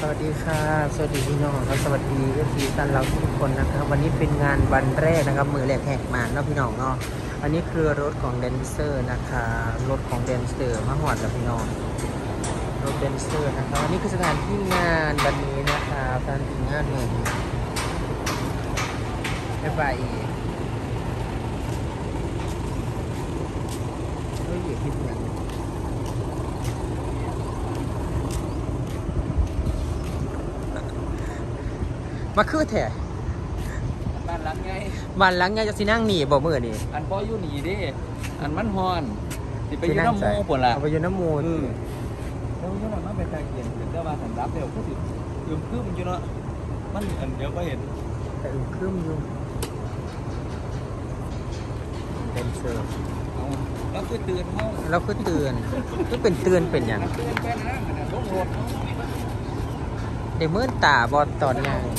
วัสดีค่ะสวัสดีพี่น้องครับสวัสดีที่ต้อนรับทุกคนนะครับวันนี้เป็นงานวันแรกนะครับมือแรกแหกมาเนาะพี่น้องเนาะอันนี้คือรถของแดนเซอร์นะคะรถของแดนเซอร์มาหอดกับพี่น้องรถแดนเซอร์นะครับอันนี้คือสถานที่งานวันนี้นะครับสถานที่งานเลยไปเฮ้ยอย่าคิดอย่างมาคือแท้บ้านหลังไงบ้านหลังไงจะสินั่งหนีบ่มือนี่อันพ่ออยู่หนีดิอันมันฮอนสิไปอยู่น้ำมูปวดละไปอยู่น้ำมูแล้วยังมันเป็นทางเกียนเดี๋ยวมาสันรับเดี๋ยวก็สิยืมคืบมันอยู่เนาะมันอันเดียวก็เห็นแต่คืบอยู่เป็นเซอร์เราคือเตือนเขาเราคือเตือนก็เป็นเตือนเป็นอย่างเตือนเป็นนะรถรถเดี๋ยวเมื่อตาบอลตอนงาน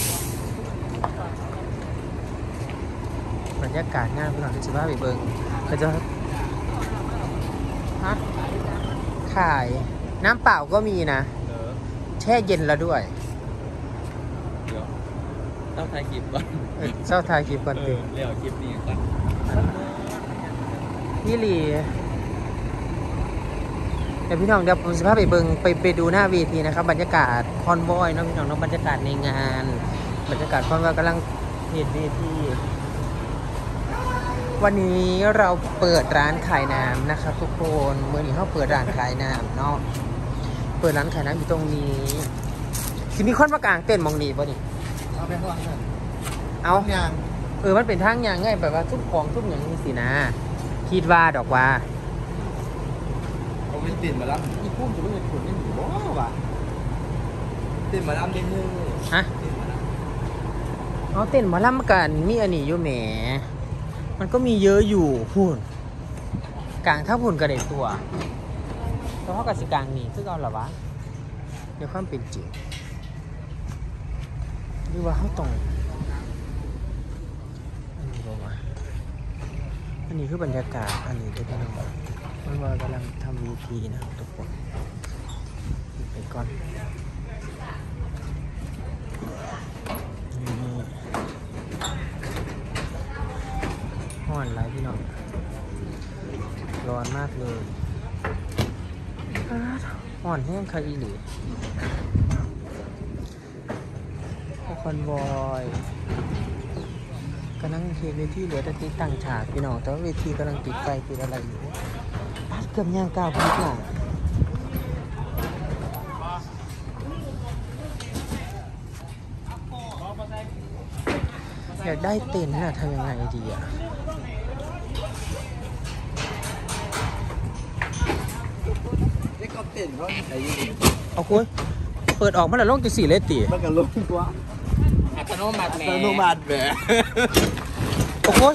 บรรยากาศงานพี่น้องที่สิบ้าไปเบิ้งเขาจะขายน้ำเปล่าก็มีนะแช่เย็นแล้วด้วยเดี๋ยวเจ้าไทยคลิปก่อนเจ้าไทยคลิปก่อนติเลี้ยวคลิปนี้ก่อนพี่ลีเดี๋ยวพี่น้องเดี๋ยวผมจะพาไปเบิ้งไปดูหน้าเวทีนะครับบรรยากาศคอนวอยเนาะพี่น้องเนาะบรรยากาศในงานบรรยากาศคอนวอยกำลังเห็นเวทีวันนี้เราเปิดร้านขายน้ำนะครับทุกคนเมื่อนี้เขาเปิดร้านขายน้ำเนาะเปิดร้านขายน้ำอยู่ตรงนี้สิมีคนมากางเต้นมองดีป่ะนี่เอาไปข้างหลังเอาอย่างมันเป็นทางอย่างง่ายแบบว่าทุกของทุกอย่างนี่สินะคิดว่าดอกว่าเขาไม่ติดมาแล้วอีพุ่มจะไม่เป็นคนนี่หนูว่ะติดมาแล้วเด่นเลยฮะเอาเต้นมาล่ำกันมีอันนี้อยู่แหมมันก็มีเยอะอยู่หุ่นกลางถ้าหุ่นกระเด็นตัวเพราะเขากับสิกลางนี่ซึ่งเอาหรอวะเดี๋ยวความเป็นจริงหรือว่าเขาตรงอันนี้คือบรรยากาศอันนี้ด้วยกันนะมันว่ากำลังทำวีทีนะทุกคนไปก่อนร้อนหลายพี่น้องร้อนมากเลยร้อนแห้งค่ะอีหลีคอนวอยกำลังเห็นเวทีเหลือแต่ติดตั้งฉากพี่น้องแต่ว่าเวทีกำลังติดไฟติดอะไรอยู่ปัดเกือบย่างก้าวพี่น้องอยากได้เต็นท์น่ะทำยังไงดีอ่ะได้ก็เต้นเพราะไอ้ยี่เอาคุยเปิดออกมาแล้วลงจะ4 เลตตีมันก็ลงกว่าอัตโนมัติแหมอัตโนมัติแหมโอ้โห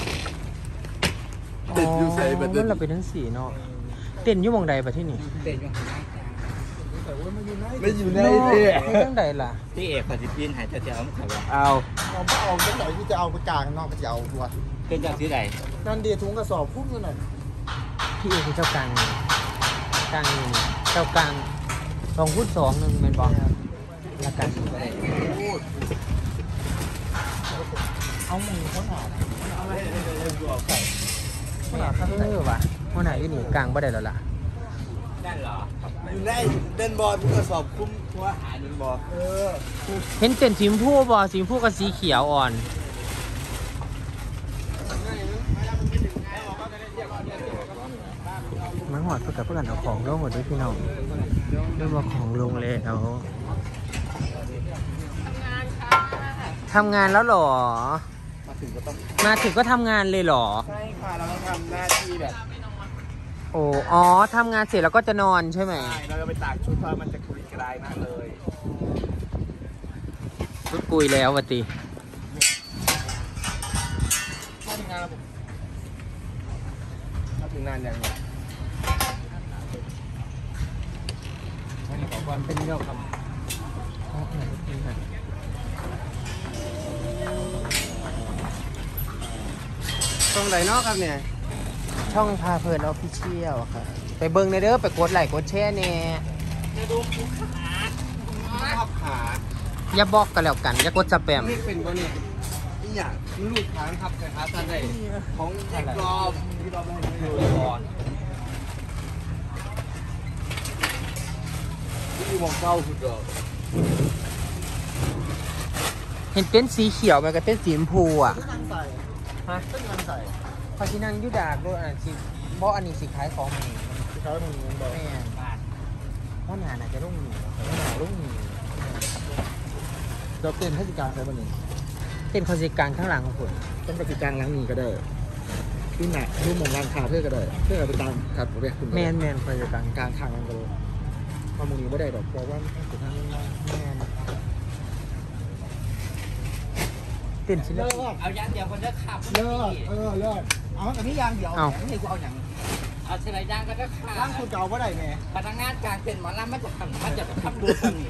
เต้นอยู่ใส่แบบนั้นเราเป็นทั้ง4เนาะเต้นอยู่มองใดประเทศนี้เต้นอยู่ไม่อยู่ในเรื่องใดล่ะที่เอกปฏิทินหายจะเอาไม่ขายเอาก็หน่อยที่จะเอาไปกลางนอกไปจะเอาตัวเป็นจากที่ไหนนั่นเดียถุงกระสอบพุ่งกันหน่อยพี่เอกคือเจ้ากลางเจ้ากลาง2x2 นึงเป็นบอลละกันเอาหมูเขาหนาเอาไปว่ะเขาหนาอยู่นี่กลางบ่ได้แล้วล่ะได้เหรออยู่ได้เดินบอลถุงกระสอบคุ้มตัวหาหนึ่งบอลเห็นเป็นสีชมพูบอสีชมพูกับสีเขียวอ่อนมันหอดเพื่อกับเพื่อนเอาของลงหมดด้วยพี่น้องเรื่องว่าของลงเลยเอาทำงานแล้วหรอมาถึงก็ทำงานเลยหรอใช่ค่ะเราต้องทำหน้าที่แบบอ๋อทำงานเสร็จแล้วก็จะนอนใช่ไหมใช่เราจะไปตากชุดเพราะมันจะกุยกระไรมากเลยก็กุยแล้ววะตีถ้าถึงงานถ้าถึงนานยังไงขอความเป็นเรื่องคำตรงไหนนอกครับเนี่ยช่องพาเพลินออฟฟิเชียลครับไปเบิ้งในเด้อไปกดไลค์กดแชร์เนี่ยจะดูขาอย่าบอกกันแล้วกันอย่ากดสแปมนี่เป็นบ่เนี่ยนี่อย่างมันลูกค้างครับแต่หาท่านได้ของแอกรอบที่เราไม่ให้ดูก่อนที่มองเก้าสุดยอดเห็นเต้นสีเขียวมันกับเต้นสีชมพูอ่ะนั่งใส่ฮะนั่งใส่พอที่นั่งยุดากด้วยอันสิเพราะอันนี้สิขายของมันนี่ที่เขาเป็นเงินบอกแม่เพราะหนาน่าจะลุ่งหนีเพราะหนาลุ่งหนีเราเต้นให้สิการใช้บ้างนี่เต้นคอนเสิร์ตกลางข้างหลังของคุณต้องกติการล้างนี้ก็ได้ที่หนักที่มองร้านค้าเพื่อก็ได้เพื่อไปตามครับเรียกคุณแมนคอนเสิร์ตกลางกลางทางกันก็เลยข้อมูลนี้ไม่ได้หรอกเพราะว่ามันเป็นทางง่ายแมนเต้นศิลเลิปินกเอายางเดียวคนเลิกขับเลิกเลิกเอาแต่นี่ยางเดียวเอาไม่ให้กูเอาอย่างเอาเสยยางก็เลิกขับล้างคุณเก่าว่าได้ไงพนักงานกลางเต็นท์หมอลำมันจะขับดูตรงนี้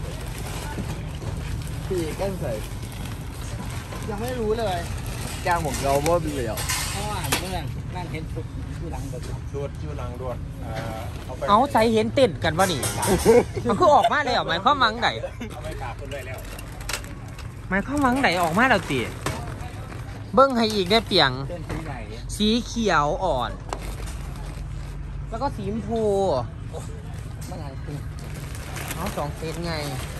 พี่แก้มใส่ยังไม่รู้เลยยางผมเราว่าดีแล้วเพราะว่าเมื่อนั่นเห็นชุดชื่อหลังแบบชื่อลังด่วนเอาไปเอาใจเห็นเต้นกันวะนี่ มันคือออกมาแล้วหมายความวังไหนเอาไปฝากคนด้วยแล้วหมายความวังไหนออกมาแล้วตีเบิ้งให้อีกได้เปียงเต้นที่ไหนสีเขียวอ่อน แล้วก็สีชมพูเมื่อไหร่คือเอา2 เซตไง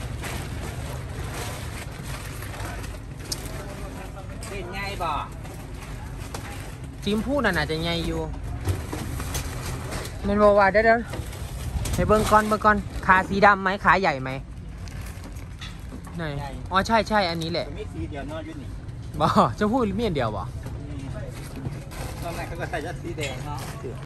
เต้นไงบ่สีชมพูน่ะน่าจะใหญ่อยู่แมันบอกว่าเดี๋ยวให้เบิ้งก่อนขาสีดำไหมขาใหญ่ไหมไหนอ๋อใช่อันนี้แหละมีสีเดียวนอนอยู่นี่บ่จะพูดมีอันเดียวบ่ตอนแรกเขาก็ใส่ชุดสีแดงเนาะ